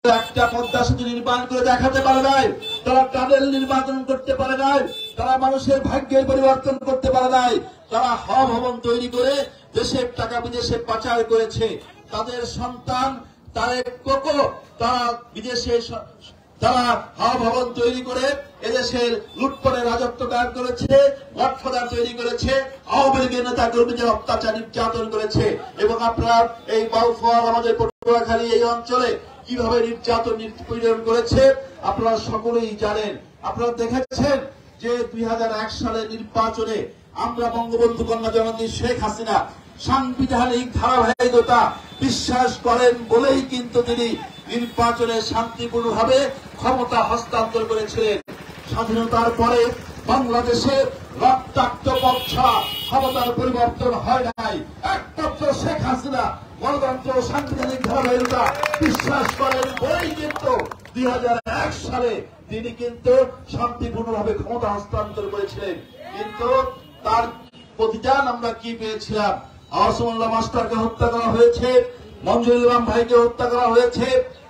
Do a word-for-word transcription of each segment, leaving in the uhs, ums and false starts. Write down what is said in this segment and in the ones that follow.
একটা পদ্মা সেতু নির্মাণ করে দেখাতে পারে নাই, তারা টানেল নির্মাণ করতে পারে নাই, তারা মানুষের ভাগ্যের পরিবর্তন করতে পারে নাই, তারা হল ভবন তৈরি করে দেশের টাকা বিদেশে পাচার করেছে। তাদের সন্তান তারেক কোকো তারা বিদেশে তারা হল ভবন তৈরি করে এদেশের লুটপাটের রাজত্ব কায়েম করেছে, গডফাদার তৈরি করেছে, আওয়ামী লীগের নেতা কর্মীদের অত্যাচার নির্যাতন করেছে। এবং আপনার এই বাউফল আমাদের পটুয়াখালী এই অঞ্চলে কিভাবে নির্যাতন নিপীড়ন করেছে আপনারা সকলেই জানেন। আপনারা দেখেছেন যে দুই হাজার এক সালের নির্বাচনে আমরা বঙ্গবন্ধু কন্যা জননী শেখ হাসিনা সাংবিধানিক ধারাবাহিকতা বিশ্বাস করেন বলেই কিন্তু তিনি নির্বাচনে শান্তিপূর্ণভাবে ক্ষমতা হস্তান্তর করেছিলেন। স্বাধীনতার পরে বাংলাদেশে রক্তাক্ত পথ ছাড়া ক্ষমতার পরিবর্তন হয় নাই। একমাত্র শেখ হাসিনা গণতন্ত্র সাংবিধানিক ধারাবাহিকতা বিশ্বাস করেন বলেই কিন্তু দুই হাজার এক সালে তিনি কিন্তু শান্তিপূর্ণভাবে ক্ষমতা হস্তান্তর করেছিলেন। কিন্তু তার প্রতিদান আমরা কি পেয়েছিলাম? আসমানুল্লাহ মাস্টারকে হত্যা করা হয়েছে, মঞ্জুরুল ইসলাম ভাইকে হত্যা করা হয়েছে,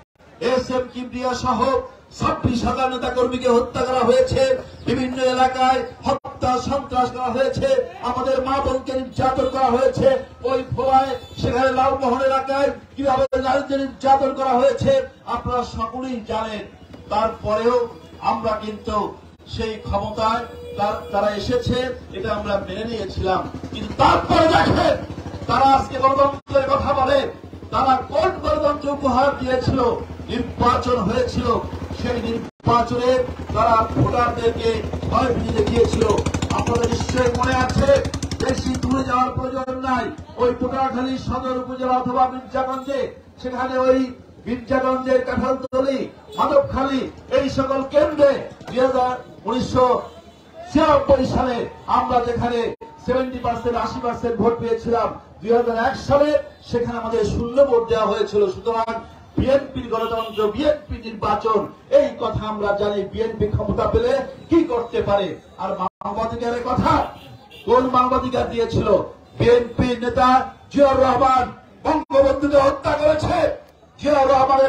এস এম কিবরিয়া সহ ছাব্বিশ হাজার নেতা কর্মীকে হত্যা করা হয়েছে, বিভিন্ন এলাকায় হত্যা সন্ত্রাস করা হয়েছে, আমাদের মা বোনকে নির্যাতন করা হয়েছে, ওই ভোলায় সেখানে লালমোহন এলাকায় কিভাবে নারীদের নির্যাতন করা হয়েছে আপনারা সকলেই জানেন। তারপরেও আমরা কিন্তু সেই ক্ষমতায় তারা এসেছে এটা আমরা মেনে নিয়েছিলাম। কিন্তু তারপরে দেখেন তারা আজকে গণতন্ত্রের কথা বলে, তারা কোন গণতন্ত্র উপহার দিয়েছিল? নির্বাচন হয়েছিল, সেই নির্বাচনে তারা ভোটারদেরকে ভয়ভীতি দেখিয়েছিল। আপনাদের নিশ্চয়ই মনে আছে, বেশি দূরে যাওয়ার প্রয়োজন নাই, ওই পটুয়াখালী সদর উপজেলা অথবা মির্জাগঞ্জে, সেখানে ওই মির্জাগঞ্জের কাঁঠালতলী, মাধবখালী এই সকল কেন্দ্রে দুই হাজার উনিশশো ছিয়ানব্বই সালে আমরা যেখানে সেভেন্টি পার্সেন্ট আশি পার্সেন্ট ভোট পেয়েছিলাম, দুই হাজার এক সালে সেখানে আমাদের শূন্য ভোট দেওয়া হয়েছিল। সুতরাং বিএনপির গণতন্ত্র, বিএনপি নির্বাচন, এই কথা আমরা জানি। বিএনপি ক্ষমতা পেলে কি করতে পারে? আর মানবাধিকারের কথা, কোন মানবাধিকার দিয়েছিল? বিএনপি নেতা জিয়াউর রহমান বঙ্গবন্ধুকে হত্যা করেছে। জিয়াউর রহমানের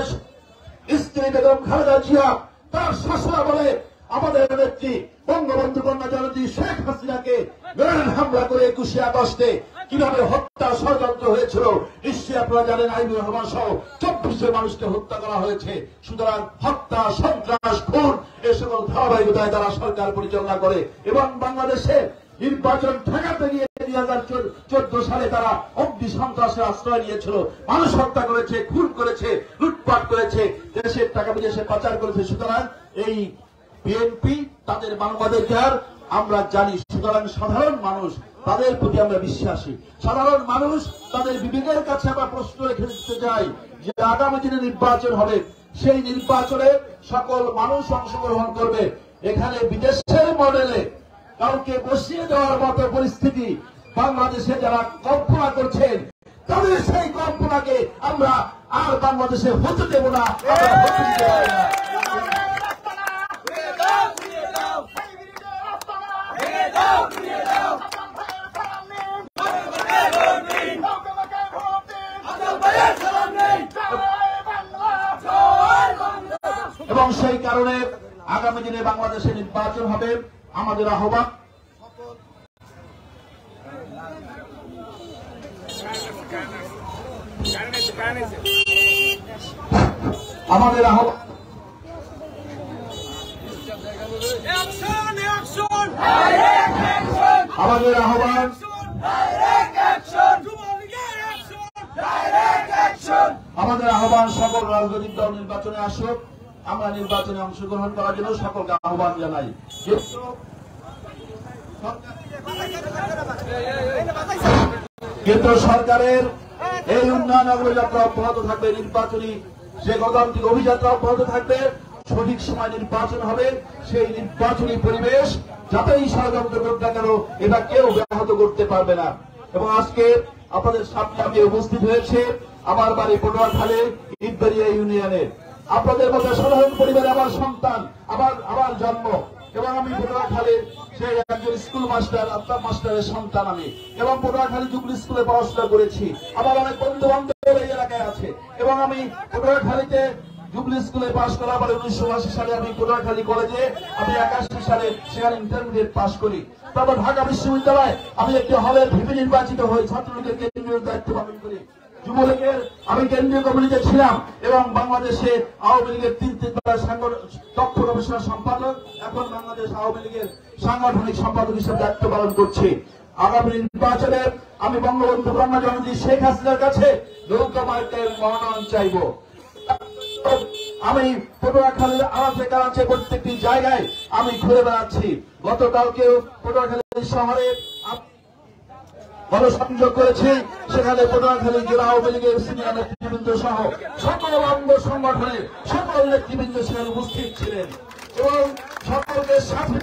স্ত্রী বেগম খালেদা জিয়া তার শাশুড়া বলে আমাদের নেত্রী বঙ্গবন্ধু কন্যা জননী শেখ হাসিনাকে গ্রেনেড হামলা করে একুশে আগস্টে কিভাবে হত্যা ষড়যন্ত্র হয়েছিল নিশ্চয়ই আপনারা জানেন। আইনুর রহমান সহ চব্বিশ জন মানুষকে হত্যা করা হয়েছে। সুতরাং হত্যা, সন্ত্রাস, খুন এ সকল ধারাবাহিকতায় তারা সরকার পরিচালনা করে এবং বাংলাদেশে নির্বাচন ঠেকাতে গিয়ে দুই হাজার চোদ্দ সালে তারা অগ্নি সন্ত্রাসের আশ্রয় নিয়েছিল, মানুষ হত্যা করেছে, খুন করেছে, লুটপাট করেছে, দেশের টাকা বিদেশে পাচার করেছে। সুতরাং এই বিএনপি তাদের মানবাধিকার আমরা জানি। সুতরাং সাধারণ মানুষ তাদের প্রতি আমরা বিশ্বাসী। সাধারণ মানুষ তাদের বিবেকের কাছে আমরা প্রশ্ন রেখে দিতে চাই যে আগামী দিনে নির্বাচন হবে, সেই নির্বাচনে সকল মানুষ অংশগ্রহণ করবে। এখানে বিদেশের মডেলে কাউকে বসিয়ে দেওয়ার মতো পরিস্থিতি বাংলাদেশে যারা কল্পনা করছেন, তাদের সেই কল্পনাকে আমরা আর বাংলাদেশে হতে দেব না। এবং সেই কারণে আগামী দিনে বাংলাদেশে নির্বাচন হবে। আমাদের আহ্বান, আমাদের আহ্বান আমাদের আহ্বান আমাদের আহ্বান সকল রাজনৈতিক দল নির্বাচনে আসুক, আমরা নির্বাচনে অংশগ্রহণ করার জন্য সকলকে আহ্বান জানাই। কিন্তু সরকারের এই উন্নয়ন অগ্রযাত্রা অব্যাহত থাকবে, নির্বাচনী যে গণতান্ত্রিক অভিযাত্রা অব্যাহত থাকবে। সঠিক সময় নির্বাচন হবে, সেই নির্বাচনী পরিবেশ যাতেই ষড়যন্ত্র করুক না কেন এটা কেউ ব্যাহত করতে পারবে না। এবং আজকে আপনাদের সামনে আমি উপস্থিত হয়েছে আমার বাড়ি পটুয়াখালী ইটবাড়িয়া ইউনিয়নে। আপনাদের মধ্যে সাধারণ পরিবারে আমার সন্তান, আমার আমার জন্ম, এবং আমি পটুয়াখালীর সেই একজন স্কুল মাস্টার, আত্মা মাস্টারের সন্তান আমি, এবং পটুয়াখালী জুবলি স্কুলে পড়াশোনা করেছি। আমার অনেক বন্ধু বান্ধব এই এলাকায় আছে এবং আমি পটুয়াখালীতে জুবলি স্কুলে পাশ করার পরে উনিশশো আশি সালে আমি পটুয়াখালী কলেজে আমি একাশি সালে সেখানে ইন্টারমিডিয়েট পাশ করি। তারপর ঢাকা বিশ্ববিদ্যালয়ে আমি একটি হলের ভিপি নির্বাচিত হই, ছাত্রলীগের কেন্দ্রীয় দায়িত্ব পালন করি। যুবলীগের আমি কেন্দ্রীয় কমিটিতে ছিলাম এবং বাংলাদেশে আওয়ামী লীগের তিন তিনবার তথ্য গবেষণা সম্পাদক, এখন বাংলাদেশ আওয়ামী লীগের সাংগঠনিক সম্পাদক হিসেবে দায়িত্ব পালন করছি। আগামী নির্বাচনে আমি বঙ্গবন্ধু কন্যা জননী শেখ হাসিনার কাছে নৌকা মার্কায় মনোনয়ন চাইব। আমি পটুয়াখালীর আনাচে কানাচে প্রত্যেকটি জায়গায় আমি ঘুরে বেড়াচ্ছি। গতকালকেও পটুয়াখালী শহরে গণসংযোগ করেছি, সেখানে পটুয়াখালী জেলা আওয়ামী লীগের সিনিয়র নেতৃবৃন্দ সহ সকল অঙ্গ সংগঠনের সকল নেতৃবৃন্দ সেখানে উপস্থিত ছিলেন এবং সকলকে সাথে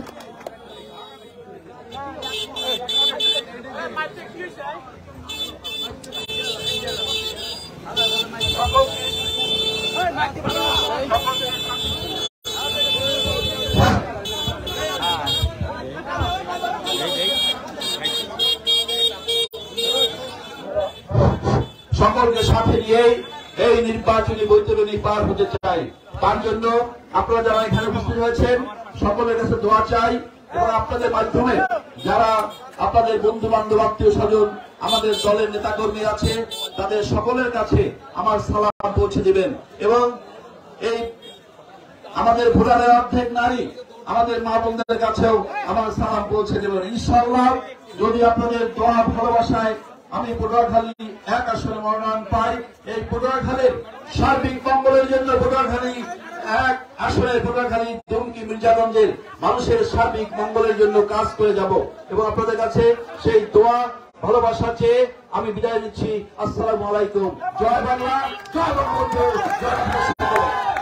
সকলকে সাথে নিয়ে এই নির্বাচনী বৈতরণী পার হতে চাই। তার জন্য আপনারা যারা এখানে উপস্থিত হয়েছেন সকলের কাছে দোয়া চাই এবং আপনাদের মাধ্যমে যারা আপনাদের বন্ধু বান্ধব আত্মীয় স্বজন আমাদের দলের নেতাকর্মী আছে তাদের সকলের কাছে আমার সালাম পৌঁছে দিবেন এবং এই আমাদের ভোটারের অর্ধেক নারী আমাদের মা বোনদের কাছেও আমার সালাম পৌঁছে দেবেন। ইনশাআল্লাহ যদি আপনাদের দোয়া ভালোবাসায় আমি পটুয়াখালী এক আসনে মনোনয়ন পাই, এই পটুয়াখালীর সার্বিক মঙ্গলের জন্য পটুয়াখালী এক আসনে পটুয়াখালী জঙ্গি মির্জাগঞ্জের মানুষের সার্বিক মঙ্গলের জন্য কাজ করে যাব এবং আপনাদের কাছে সেই দোয়া ভালোবাসা চেয়ে আমি বিদায় নিচ্ছি। আসসালামু আলাইকুম। জয় বাংলা, জয় বঙ্গবন্ধু, জয়